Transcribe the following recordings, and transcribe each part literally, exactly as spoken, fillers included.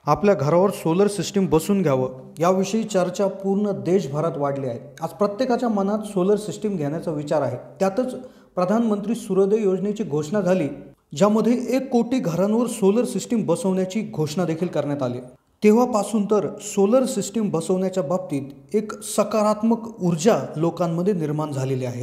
आपल्या घरावर solar system बसून घ्यावं याविषयी चर्चा पूर्ण देशभरात वाढली आहे। आज प्रत्येकाच्या मनात सोलर सिस्टीम घेण्याचा विचार आहे। त्यातच प्रधानमंत्री सूर्योदय योजनेची घोषणा झाली, ज्यामध्ये एक कोटी घरांवर सोलर सिस्टीम बसवण्याची घोषणा देखील करण्यात आली। तेव्हापासून तर सोलर सिस्टीम बसवण्याच्या बाबतीत एक सकारात्मक ऊर्जा लोकांमध्ये निर्माण झालेली आहे।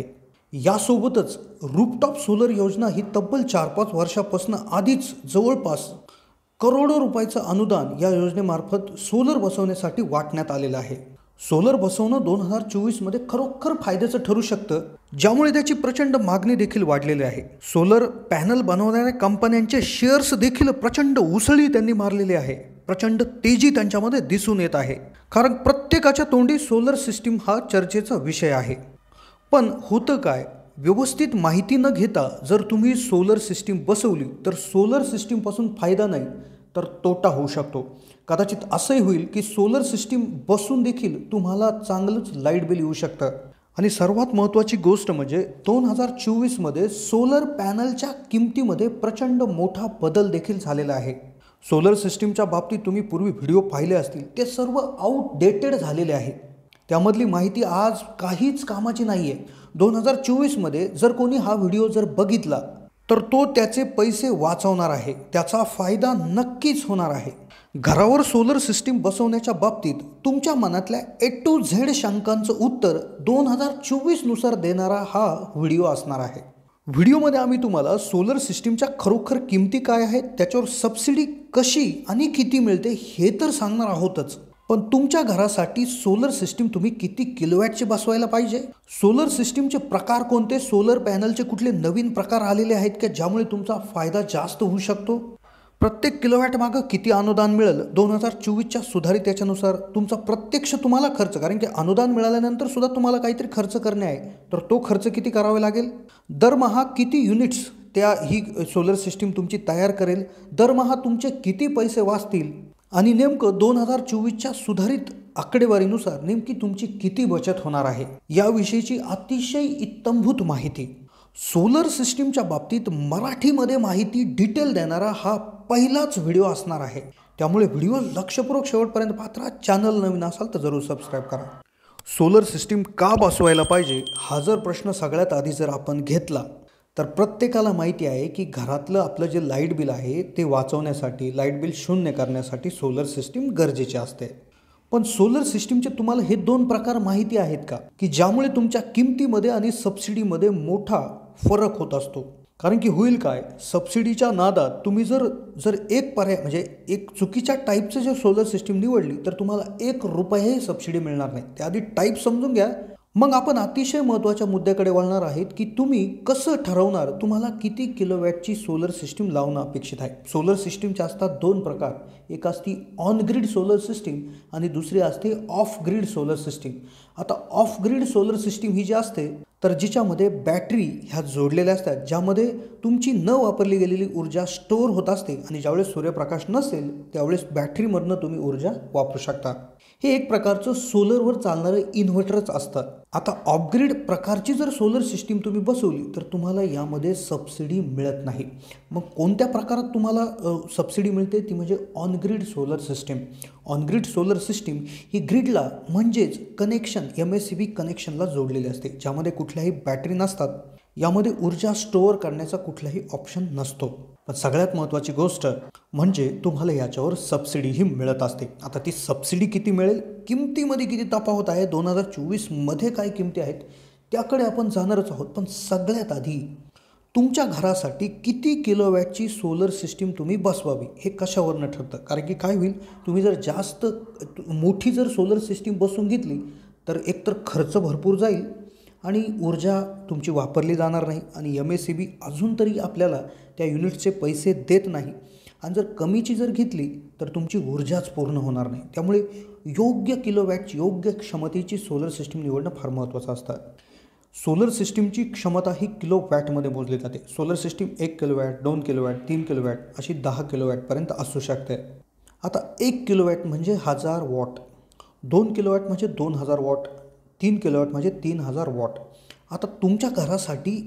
यासोबतच रूफटॉप सोलर योजना ही तब्बल चार पाच वर्षापासून आधीच जवळपास करोडो रुपयाचं अनुदान या योजनेमार्फत सोलर बसवण्यासाठी वाटण्यात आलेलं आहे। सोलर बसवणं दोन हजार चोवीस मध्ये खरोखर फायद्याचं ठरू शकतं, ज्यामुळे त्याची प्रचंड मागणी देखील वाढलेली आहे। सोलर पॅनल बनवणाऱ्या कंपन्यांचे शेअर्स देखील प्रचंड उसळी त्यांनी मारलेली आहे। प्रचंड तेजी त्यांच्यामध्ये दिसून येत आहे, कारण प्रत्येकाच्या तोंडी सोलर सिस्टीम हा चर्चेचा विषय आहे। पण होतं काय, व्यवस्थित माहिती न घेता जर तुम्ही सोलर सिस्टीम बसवली तर सोलर सिस्टीमपासून फायदा नाही तर तोटा होऊ शकतो। कदाचित असंही होईल की सोलर सिस्टीम बसून देखील तुम्हाला चांगलंच लाईट बिल येऊ शकतं। आणि सर्वात महत्त्वाची गोष्ट म्हणजे दोन हजार चोवीसमध्ये सोलर पॅनलच्या किमतीमध्ये प्रचंड मोठा बदल देखील झालेला आहे। सोलर सिस्टीमच्या बाबतीत तुम्ही पूर्वी व्हिडिओ पाहिले असतील, ते सर्व आउटडेटेड झालेले आहे। त्यामधली माहिती आज काहीच कामाची नाही आहे। दोन हजार चोवीसमध्ये जर कोणी हा व्हिडिओ जर बघितला तर तो त्याचे पैसे वाचवणार आहे, त्याचा फायदा नक्कीच होणार आहे। घरावर सोलर सिस्टीम बसवण्याच्या बाबतीत तुमच्या मनातल्या ए टू झेड शंकांचं उत्तर दोन हजार चोवीसनुसार देणारा हा व्हिडिओ असणार आहे। व्हिडिओमध्ये आम्ही तुम्हाला सोलर सिस्टीमच्या खरोखर किमती काय आहेत, त्याच्यावर सबसिडी कशी आणि किती मिळते हे तर सांगणार आहोतच, पण तुमच्या घरासाठी सोलर सिस्टीम तुम्ही किती किलोवॅटचे बसवायला पाहिजे, सोलर सिस्टीमचे प्रकार कोणते, सोलर पॅनलचे कुठले नवीन प्रकार आलेले आहेत का ज्यामुळे तुमचा फायदा जास्त होऊ शकतो, प्रत्येक किलोवॅट मागं किती अनुदान मिळेल दोन हजार चोवीसच्या सुधारित त्याच्यानुसार, तुमचा प्रत्यक्ष तुम्हाला खर्च, कारण की अनुदान मिळाल्यानंतर सुद्धा तुम्हाला काहीतरी खर्च करणे आहे, तर तो खर्च किती करावा लागेल, दरमहा किती युनिट्स त्या ही सोलर सिस्टीम तुमची तयार करेल, दरमहा तुमचे किती पैसे वाचतील आणि नेमकं दोन हजार चोवीसच्या सुधारित आकडेवारीनुसार नेमकी तुमची किती बचत होणार आहे याविषयीची अतिशय इत्थंभूत माहिती सोलर सिस्टीमच्या बाबतीत मराठीमध्ये माहिती डिटेल देणारा हा पहिलाच व्हिडिओ असणार आहे। त्यामुळे व्हिडिओ लक्षपूर्वक शेवटपर्यंत पाहता। चॅनल नवीन असाल तर जरूर सबस्क्राईब करा। सोलर सिस्टीम का बसवायला पाहिजे हा जर प्रश्न सगळ्यात आधी जर आपण घेतला तर प्रत्येकाला माहिती आहे की घरातलं आपलं जे लाईट बिल आहे ते वाचवण्यासाठी, लाईट बिल शून्य करण्यासाठी सोलर सिस्टीम गरजेचे असते। पण सोलर सिस्टीमचे तुम्हाला हे दोन प्रकार माहिती आहेत का की ज्यामुळे तुमच्या किमतीमध्ये आणि सबसिडीमध्ये मोठा फरक होत असतो। कारण की होईल काय, सबसिडीच्या नादात तुम्ही जर जर एक पर्याय म्हणजे एक चुकीच्या टाईपचं जे सोलर सिस्टीम निवडली तर तुम्हाला एक रुपयाही सबसिडी मिळणार नाही। त्याआधी टाईप समजून घ्या, मग आपण अतिशय महत्त्वाच्या मुद्द्याकडे वळणार आहेत की तुम्ही कसं ठरवणार तुम्हाला किती किलोवॅटची सोलर सिस्टीम लावणं अपेक्षित आहे। सोलर सिस्टीमचे असतात दोन प्रकार, एक असती ऑन ग्रिड सोलर सिस्टीम आणि दुसरी असते ऑफ ग्रिड सोलर सिस्टीम। आता ऑफ ग्रिड सोलर सिस्टीम ही जी असते तर जिच्यामध्ये बॅटरी ह्या जोडलेल्या असतात, ज्यामध्ये तुमची न वापरली गेलेली ऊर्जा स्टोअर होत असते आणि ज्यावेळेस सूर्यप्रकाश नसेल त्यावेळेस बॅटरीमधनं तुम्ही ऊर्जा वापरू शकता। हे एक प्रकारचं सोलरवर चालणारं इन्व्हर्टरच असतं। आता ऑफग्रिड प्रकारची जर सोलर सिस्टीम तुम्ही बसवली तर तुम्हाला यामध्ये सबसिडी मिळत नाही। मग कोणत्या प्रकारात तुम्हाला सबसिडी मिळते ती म्हणजे on grid solar system. On grid solar system ही ग्रिडला म्हणजेच connection M S C B कनेक्शनला जोडलेली असते, ज्यामध्ये कुठल्याही बॅटरी नसतात, यामध्ये ऊर्जा स्टोअर करण्याचा कुठलाही ऑप्शन नसतो। पण सगळ्यात महत्त्वाची गोष्ट म्हणजे तुम्हाला याच्यावर सबसिडीही मिळत असते। आता ती सबसिडी किती मिळेल, किमतीमध्ये किती तफावत आहे, दोन हजार चोवीसमध्ये काय किमती आहेत त्याकडे आपण जाणारच आहोत। पण सगळ्यात आधी तुमच्या घरासाठी किती किलोवॅटची सोलर सिस्टीम तुम्ही बसवावी हे कशावरनं ठरतं, कारण की काय होईल, तुम्ही जर जास्त मोठी जर सोलर सिस्टीम बसवून घेतली तर एकतर खर्च भरपूर जाईल आणि ऊर्जा तुमची वापरली जाणार नाही आणि एम एस सी बी अजून तरी आपल्याला त्या युनिटचे पैसे देत नाही, आणि जर कमीची जर घेतली तर तुमची ऊर्जाच पूर्ण होणार नाही। त्यामुळे योग्य किलोवॅटची, योग्य क्षमतेची सोलर सिस्टीम निवडणं फार महत्त्वाचं असतं। सोलर सिस्टीमची क्षमता ही किलोवॅटमध्ये मोजली जाते। सोलर सिस्टीम एक किलोवॅट, दोन किलोवॅट, तीन किलोवॅट अशी दहा किलोवॅटपर्यंत असू शकते। आता एक किलोवॅट म्हणजे हजार वॉट, दोन किलोवॅट म्हणजे दोन हजार वॉट, तीन किलोवॅट म्हणजे तीन हजार वॉट। आता तुमच्या घरासाठी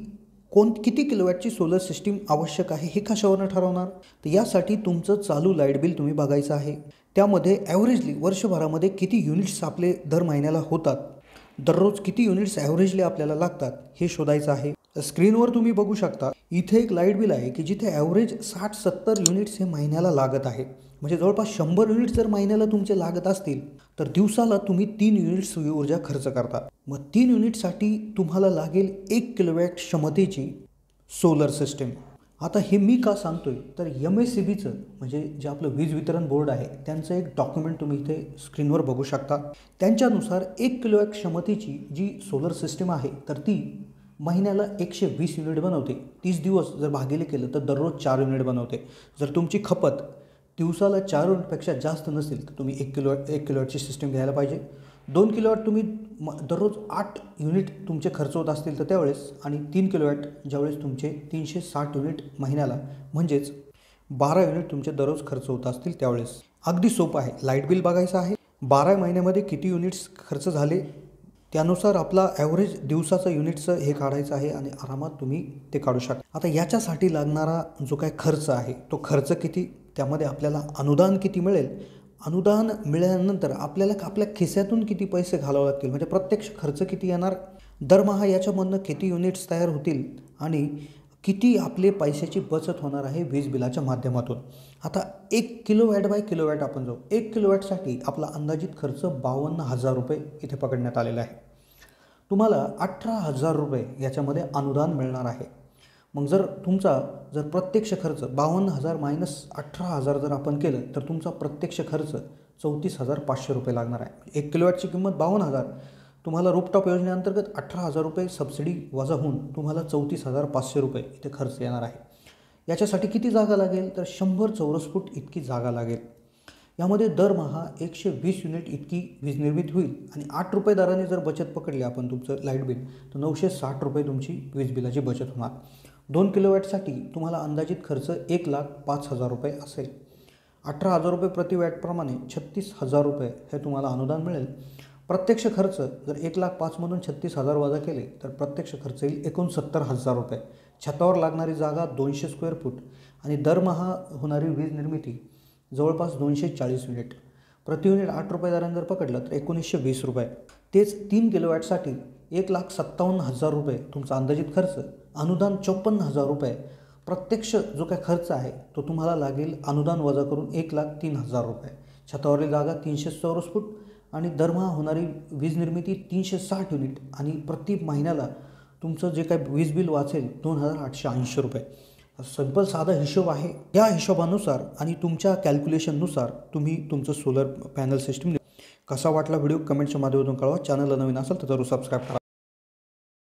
कोण किती किलोवॅटची सोलर सिस्टीम आवश्यक आहे हे कशावरून ठरवणार? तर यासाठी तुमचं चालू लाईट बिल तुम्ही बघायचं आहे. त्यामध्ये ॲव्हरेजली वर्षभरामध्ये किती युनिट्स आपले दर महिन्याला होतात, दररोज किती युनिट्स ॲव्हरेजली आपल्याला लागतात हे शोधायचं आहे. स्क्रीनवर तुम्ही बघू शकता इथे एक लाईट बिल आहे की जिथे ॲव्हरेज साठ सत्तर युनिट्स हे महिन्याला लागत आहे. म्हणजे जवळपास शंभर युनिट्स जर महिन्याला तुमचे लागत असतील तर दिवसाला तुम्ही तीन युनिट्स ऊर्जा खर्च करता. मग तीन युनिटसाठी तुम्हाला लागेल एक किलोवॅट क्षमतेची सोलर सिस्टीम. आता हे मी का सांगतोय तर एम एस सी बीचं म्हणजे जे आपलं वीज वितरण बोर्ड आहे त्यांचं एक डॉक्युमेंट तुम्ही इथे स्क्रीनवर बघू शकता. त्यांच्यानुसार एक किलोवॅट क्षमतेची जी सोलर सिस्टीम आहे तर ती महिन्याला एकशे वीस युनिट बनवते. तीस दिवस जर भागिले केलं तर दररोज चार युनिट बनवते. जर तुमची खपत दिवसाला चार युनिटपेक्षा जास्त नसेल तर तुम्ही एक किलो एक किलोवॅटची सिस्टीम घ्यायला पाहिजे. दोन किलोवॅट तुम्ही म दररोज आठ युनिट तुमचे खर्च होत असतील तर त्यावेळेस, आणि तीन किलोवॅट ज्यावेळेस तुमचे तीनशे साठ युनिट महिन्याला म्हणजेच बारा युनिट तुमचे दररोज खर्च होत असतील त्यावेळेस. अगदी सोपं आहे. लाईट बिल बघायचं आहे, बारा महिन्यामध्ये किती युनिट्स खर्च झाले त्यानुसार आपला ॲव्हरेज दिवसाचं युनिटचं हे काढायचं आहे आणि आरामात तुम्ही ते काढू शकता. आता याच्यासाठी लागणारा जो काय खर्च आहे तो खर्च किती, त्यामध्ये आपल्याला अनुदान किती मिळेल, अनुदान मिळाल्यानंतर आपल्याला आपल्या खिशातून किती पैसे घालावे लागतील, म्हणजे प्रत्यक्ष खर्च किती येणार, दरमहा याच्यामधनं किती युनिट्स तयार होतील आणि किती आपले पैशाची बचत होणार आहे वीज बिलाच्या माध्यमातून. आता एक किलोवॅट बाय किलोवॅट आपण जाऊ. एक किलोवॅटसाठी आपला अंदाजित खर्च बावन्न हजार रुपये इथे पकडण्यात आलेला आहे. तुम्हाला अठरा हजार रुपये याच्यामध्ये अनुदान मिळणार आहे. मग जर तुमचा जर प्रत्यक्ष खर्च बावन्न हजार मायनस अठरा हजार जर आपण केलं तर तुमचा प्रत्यक्ष खर्च चौतीस हजार पाचशे रुपये लागणार आहे. एक किलोवॅटची किंमत बावन्न हजार, तुम्हाला रूफटॉप योजनेअंतर्गत अठरा हजार रुपये सबसिडी वजा होऊन तुम्हाला चौतीस हजार पाचशे रुपये इथे खर्च येणार आहे. याच्यासाठी किती जागा लागेल तर शंभर चौरस फूट इतकी जागा लागेल. यामध्ये दरमहा एकशे वीस युनिट इतकी वीज निर्मिती होईल आणि आठ रुपये दराने जर बचत पकडली आपण तुमचं लाईट बिल तर नऊशे साठ रुपये तुमची वीज बिलाची बचत होणार. दोन किलोवॅटसाठी तुम्हाला अंदाजित खर्च एक लाख पाच हजार रुपये असेल. अठरा हजार रुपये प्रति वॅटप्रमाणे छत्तीस हजार रुपये हे तुम्हाला अनुदान मिळेल. प्रत्यक्ष खर्च जर एक लाख पाचमधून छत्तीस हजार वजा केले तर प्रत्यक्ष खर्च येईल एकोणसत्तर हजार रुपये. छतावर लागणारी जागा दोनशे स्क्वेअर फूट आणि दरमहा होणारी वीज निर्मिती जवळपास दोनशे चाळीस युनिट. प्रति युनिट आठ रुपये दराने जर पकडलं तर एकोणीसशे वीस रुपये. तेच तीन किलोवॅटसाठी एक लाख सत्तावन्न हजार रुपये तुमचा अंदाजित खर्च, अनुदान चोपन्न हजार रुपये. प्रत्यक्ष जो काय खर्च आहे तो तुम्हाला लागेल अनुदान वजा करून एक लाख तीन हजार रुपये. छतावरील जागा तीनशे चौरस फूट आणि दरमहा होणारी वीज निर्मिती तीनशे साठ युनिट आणि प्रति महिन्याला तुमचं जे काय वीज बिल वाचेल दोन हजार आठशे ऐंशी रुपये. सिंपल साधा हिशोब आहे. या हिशोबानुसार आणि तुमच्या कॅल्क्युलेशननुसार तुम्ही तुमचं सोलर पॅनल सिस्टीम. कसा वाटला व्हिडिओ कमेंटच्या माध्यमातून कळवा. चॅनलला नवीन असेल तर जरूर सबस्क्राईब करा.